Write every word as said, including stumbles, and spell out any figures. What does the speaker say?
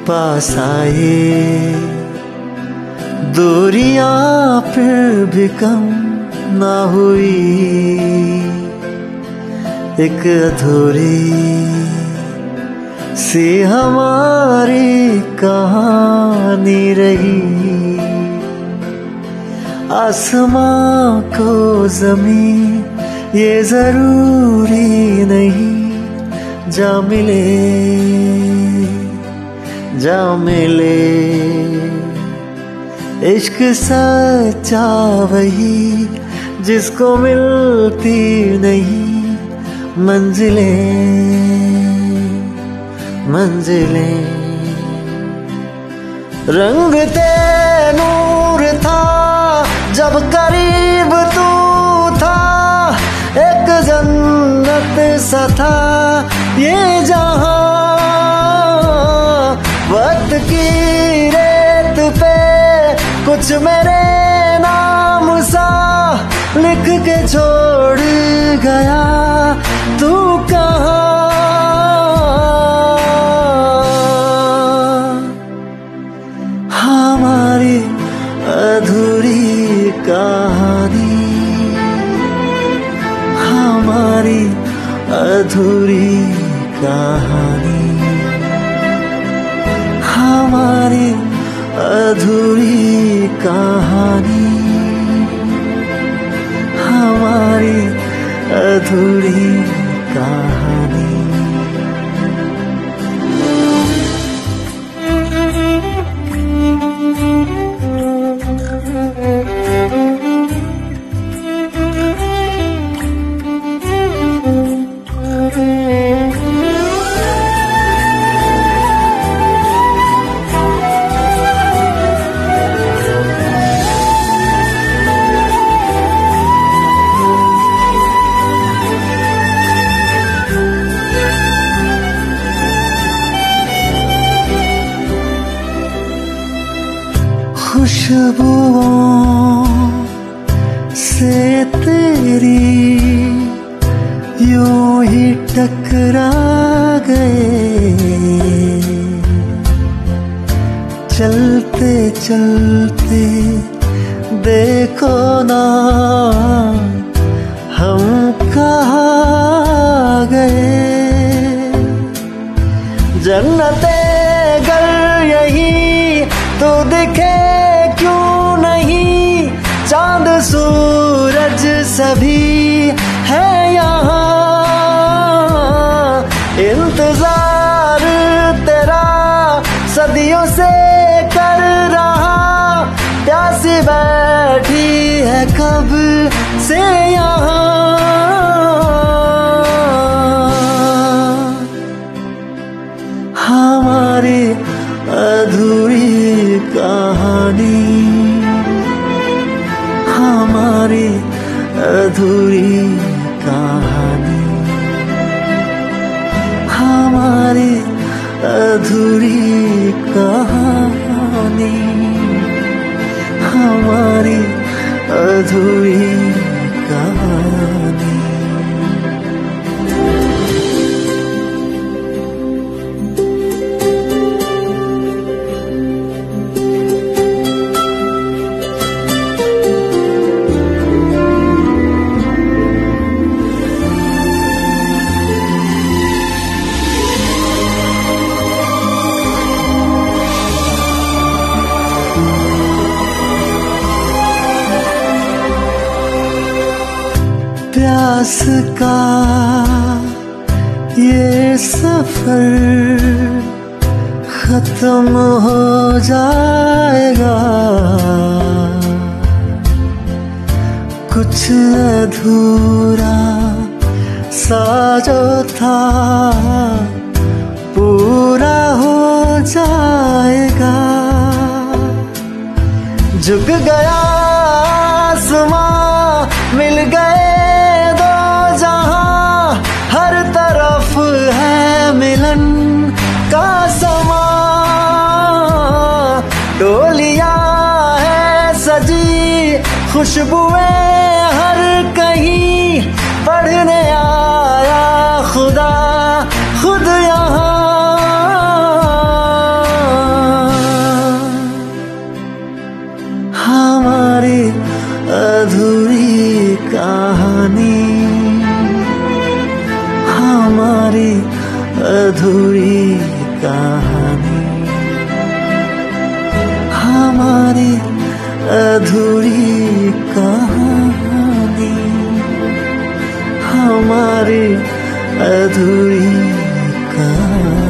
पास आए, दूरियां फिर भी कम ना हुई, एक अधूरी सी हमारी कहानी रही। आसमां को ज़मीं ये जरूरी नहीं, जा मिले जा मिले। इश्क सच्चा वही जिसको मिलती नहीं मंजिलें मंजिलें। रंग ते नूर था जब करीब तू था, एक जन्नत सा था ये जहां। वक्त की रेत पे कुछ मेरे नाम सा लिख के छोड़ गया, तू कहाँ। हमारी अधूरी कहानी, हमारी अधूरी कहानी, हमारी अधूरी कहानी, हमारी अधूरी कहानी। खुशबुओं से तेरी यूं ही टकरा गए, चलते चलते देखो ना हम कहाँ गए। जन्नते गर यही तो दिखे क्यों नहीं, चांद सूरज सभी है यहाँ। इंतजार तेरा सदियों से कर रहा, प्यासी बैठी है कब से यहाँ। हमारी अधूरी कहानी, हमारी अधूरी कहानी, हमारी अधूरी कहानी, हमारी अधूरी कहानी। प्यास का ये सफर खत्म हो जाएगा, कुछ अधूरा सा जो था पूरा हो जाएगा। झुक गया आसमां, मिल गए दो जहां, हर तरफ है मिलन का समा। डोलियां है सजी, खुशबुएं हर कहीं, पढ़ने आया खुदा खुद यहाँ। अधूरी कहानी, हमारी अधूरी कहानी, हमारी अधूरी कहानी।